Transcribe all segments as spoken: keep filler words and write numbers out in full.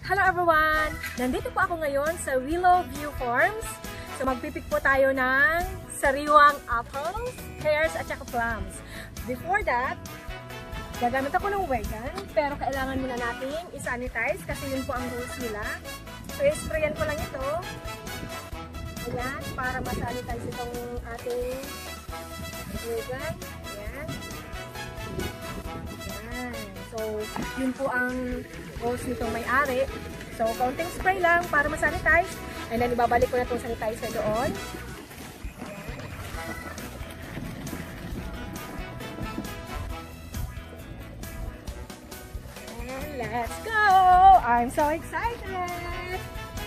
Hello everyone! Nandito po ako ngayon sa Willow View Farms. So magpipik po tayo ng sariwang apples, pears at saka plums. Before that, gagamit ako ng vegan, pero kailangan muna nating i-sanitize kasi yun po ang rules nila. So i-sprayan ko lang ito. Ayan, para ma-sanitize itong ating vegan. Ayan. Ayan. So yun po ang rules nitong may-ari. So kaunting spray lang para ma-sanitize. And then ibabalik ko na itong sanitizer doon. And let's go! I'm so excited!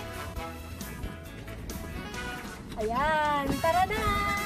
Ayan, tara na!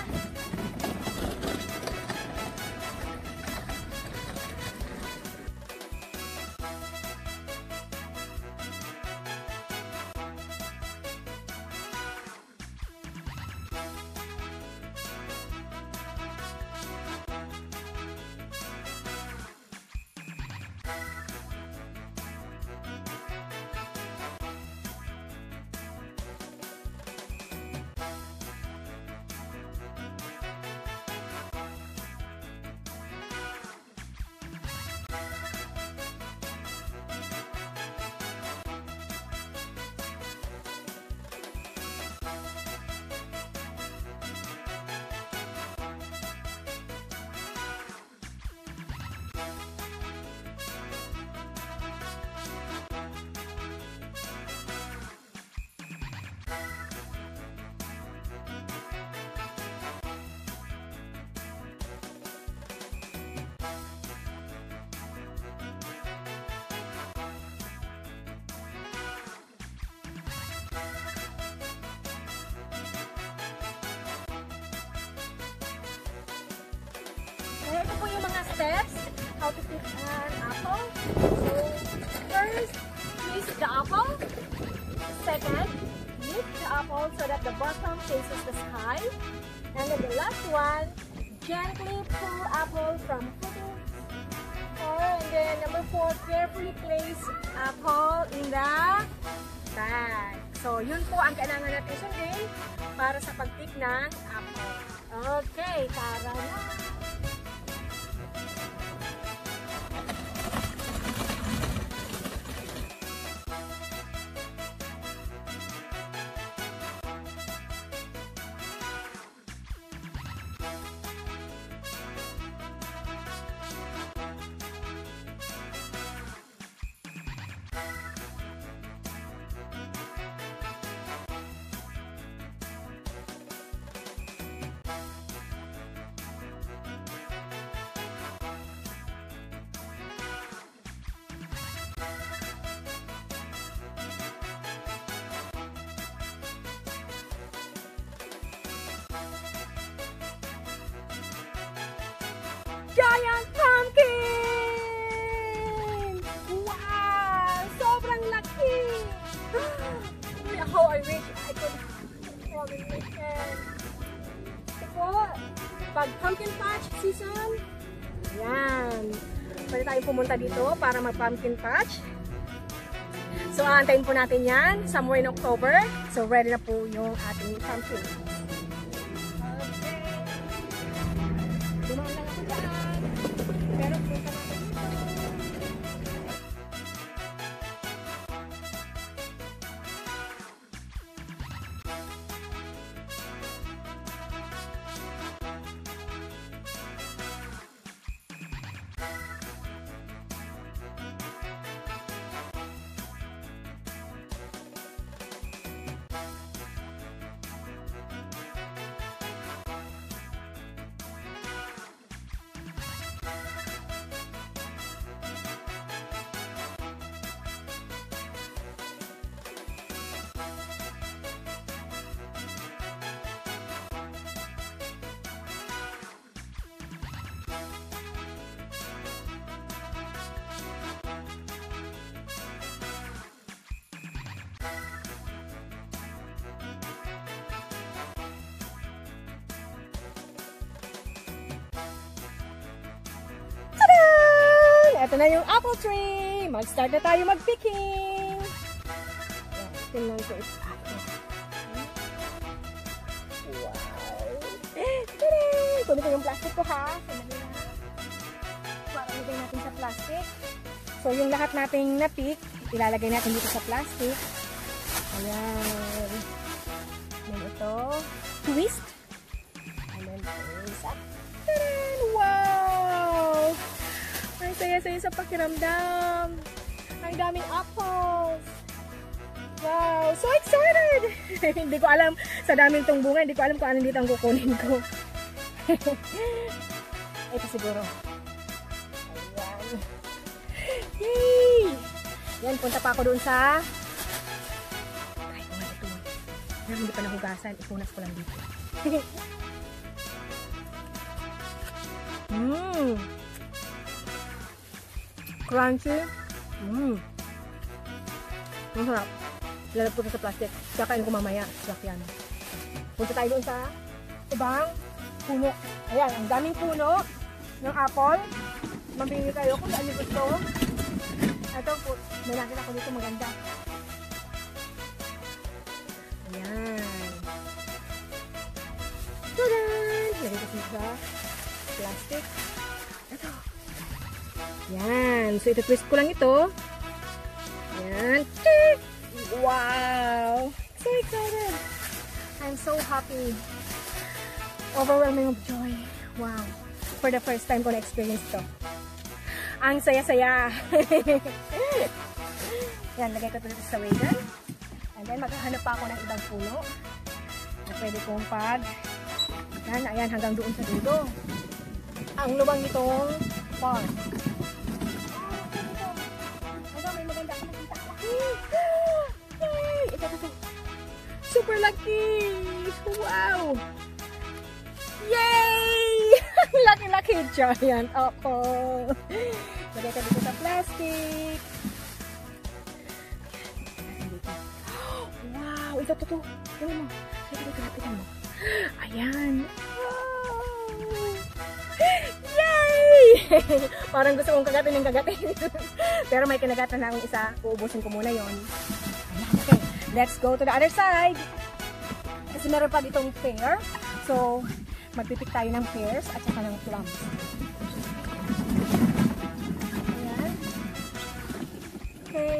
Ito po yung mga steps how to pick an apple. So, first, twist the apple. Second, lift the apple so that the bottom faces the sky. And then the last one, gently pull apple from footing. And then number four, carefully place apple in the bag. So, yun po ang kailangan natin sundin para sa pag-pick ng apple. Okay, tara na! Giant pumpkin! Wow! Sobrang laki! How I wish I could have it weekend. Ito po, pag pumpkin patch season, ayan. Pwede tayong pumunta dito para mag-pumpkin patch. So, aantayin po natin yan somewhere in October. So, ready na po yung ating pumpkin. Dumaan lang ako dyan. Pero punta natin dito. Ito na yung apple tree. Mag-start na tayo mag-picking. Tingnan ko ito. Wow! Tada! Kunin ko yung plastic ko ha. Sandali na. Para ilagay natin sa plastic. So, yung lahat nating na-pick, ilalagay natin dito sa plastic. Ayan. Then ito, twist. And then twist up. Taran! Wow! Ay, saya-saya sa pakiramdam. Ang daming apples. Wow! So excited! Hindi ko alam, sa daming itong bunga, hindi ko alam kung anong dito ang kukunin ko. Ito siguro. Ayan. Yay! Yan, punta pa ako doon sa... Ay, kung ano ito. Pero hindi pa nahugasan. Ipunas ko lang dito. Mmm! Crunchy. Mmm! Ang sarap. Lalap ko sa plastic. Kakain ko mamaya. Sarap yan. Punta tayo doon sa ibang puno. Ayan, ang daming puno ng apple. Mamili kayo kung saan nyo gusto. Ito po, may nakita ko dito maganda. Ayan. Tadan! Lagay ko sa plastic. Ito. Ayan. So, ito-twist ko lang ito. Ayan. Wow! So excited! I'm so happy. Overwhelming of joy. Wow! For the first time ko na-experience to. Ang saya-saya! Yan, lagay ko ito dito sa wagon. And then, maghahanap pa ako ng ibang puno na pwede kong pag yan, ayan, hanggang doon sa dulo. Ang lubang nitong pond. Ito, ito, ito. Super lucky! Wow! Yay! Lucky-lucky giant apple! Lagay ka dito sa plastic. Wow! Ito, ito, ito. Ito mo. Ito, ito, ito mo. Ayan. Wow! Yay! Parang gusto kong kagatin ng kagatin. Pero may kinagatan na akong isa. Uubusin ko muna yon. Okay, let's go to the other side. Kasi meron pa ditong pear. So, magpipik tayo ng pears at saka ng plums. Ayan. Okay.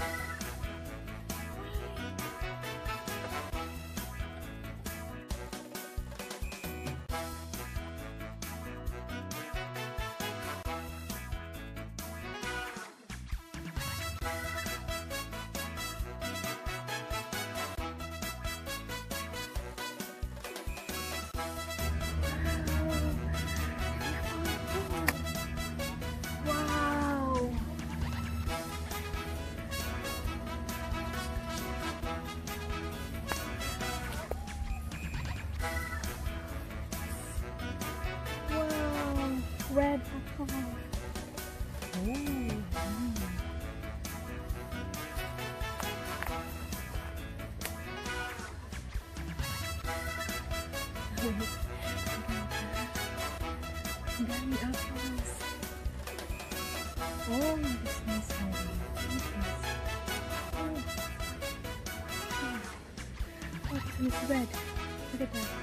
Red apple. Ooh. Dami apples. Oh, this smells so good. Oh. Oh, this one is red. Look at that.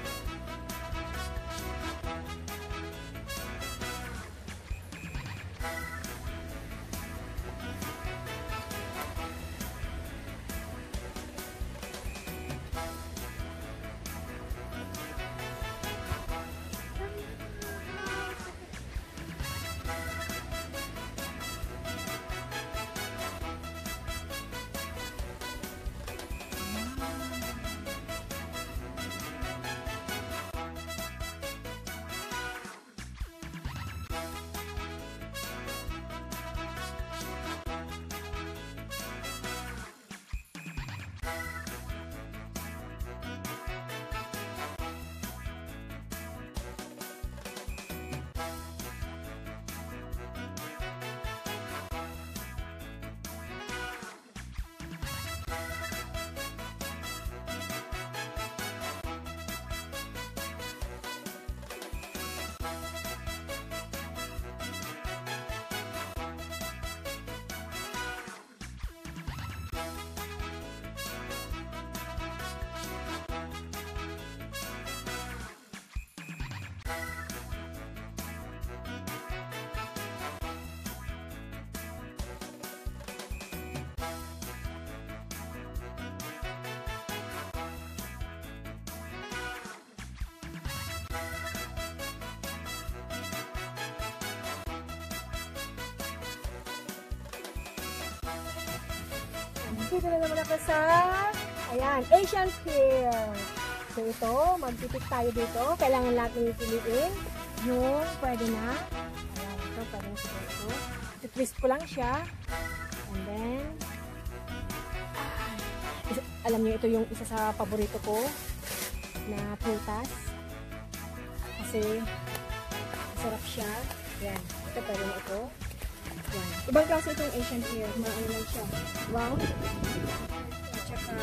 Dito na naman ako sa, ayan, Asian pear. So ito, magpipik tayo dito. Kailangan natin piliin yung pwede na. Ayan, ito, pwede na siguro ito. I-twist ko lang siya. And then, ah, isa, alam niyo, ito yung isa sa paborito ko na prutas. Kasi, masarap siya. Ayan, ito pwede na ito. Ayan. Ibang klase itong Asian pear. Maano lang siya. Wow. At saka,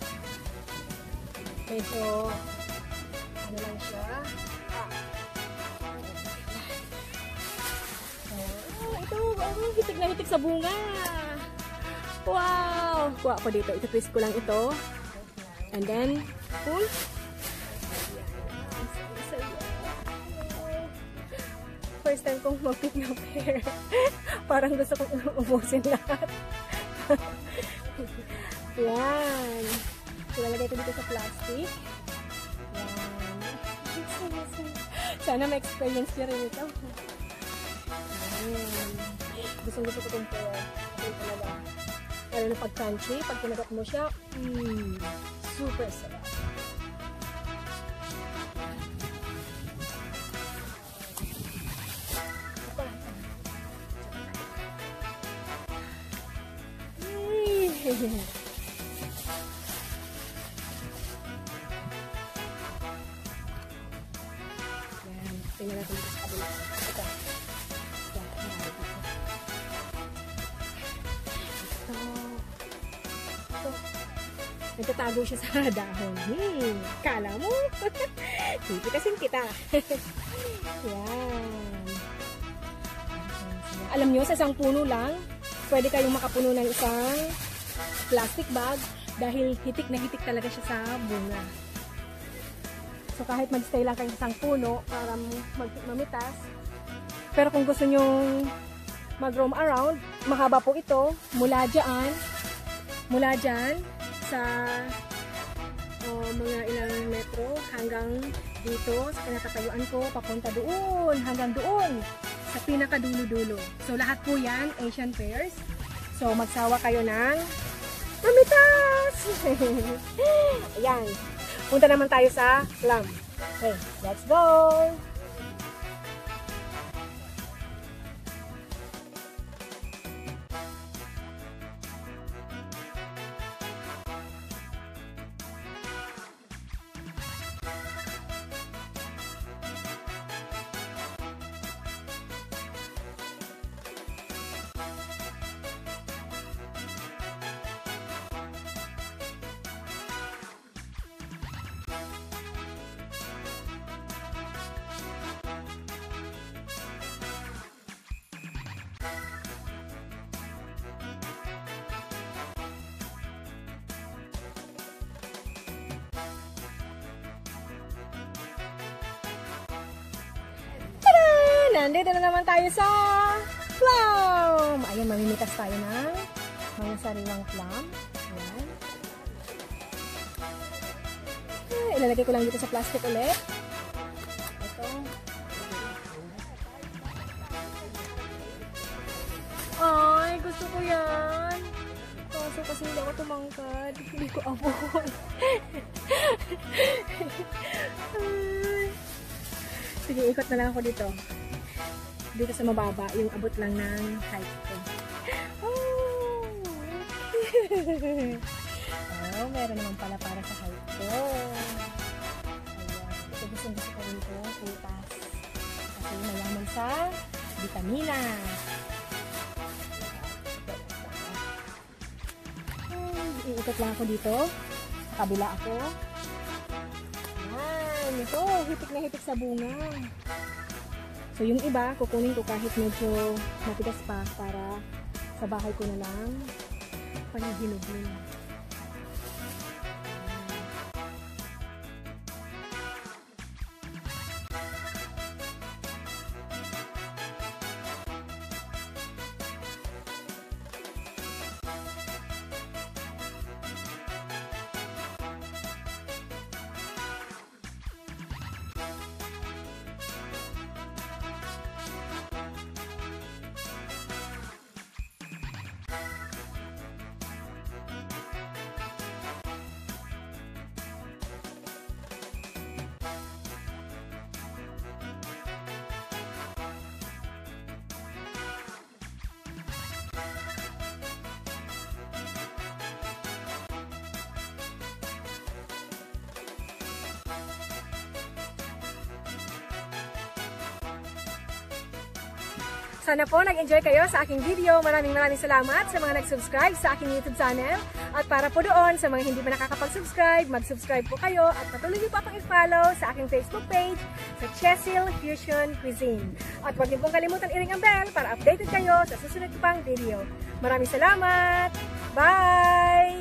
medyo, ano lang siya. Ah. Oh, ito, oh, hitig na hitig sa bunga. Wow! Kuha ko dito. Ito-twist ko lang ito. And then, pull. First time kong mag-pick ng pear. Parang gusto kong ubusin lahat. Yan. Ilalagay ko dito sa plastic. Yan. Sana ma-experience nyo rin ito. Yan. Gustong gusto ko itong pear. Ito talaga. Lalo na pag crunchy, pag kinagat mo siya, mmm, super sarap. Yan, tingnan natin dito sa kabila. Ito. Ito. Ito. Ito. Nagtatago siya sa dahon. Hmm, kala mo? Dito kasing kita. Yan. Alam nyo, sa isang puno lang, pwede kayong makapuno ng isang plastic bag dahil hitik na hitik talaga siya sa bunga. So kahit mag-stay lang kayo sa isang puno para mag mamitas, pero kung gusto nyong mag-roam around, mahaba po ito mula dyan, mula dyan sa oh, mga ilang metro hanggang dito sa kinakatayuan ko, papunta doon, hanggang doon sa pinakadulo-dulo. So lahat po yan, Asian pears. So magsawa kayo ng mamitas! Ayan. Punta naman tayo sa plum. Okay, let's go! Nandito na naman tayo sa plum. Ayan, mamimitas tayo ng mga sariwang plum. Ayan. Ah, ilalagay ko lang dito sa plastic ulit. Ito. Ay, gusto ko yan. Kaso kasi hindi ako tumangkad. Hindi ko abot. Sige, ikot na lang ako dito. Dito sa mababa, yung abot lang ng height ko. Oh, oh, meron naman pala para sa height ko. Ayan. Ito gusto gusto ko rin ito, prutas. Kasi mayaman sa vitamina. Hmm, iikot lang ako dito. Sa kabila ako. Ayan, ito, hitik na hitik sa bunga. So yung iba, kukunin ko kahit medyo matigas pa para sa bahay ko na lang panihinugin. Sana po nag-enjoy kayo sa aking video. Maraming maraming salamat sa mga nag-subscribe sa aking YouTube channel. At para po doon sa mga hindi pa nakakapag-subscribe, mag-subscribe po kayo at patuloy niyo po akong i-follow sa aking Facebook page sa Chesil Fusion Cuisine. At huwag niyo pong kalimutan i-ring ang bell para updated kayo sa susunod pang video. Maraming salamat! Bye!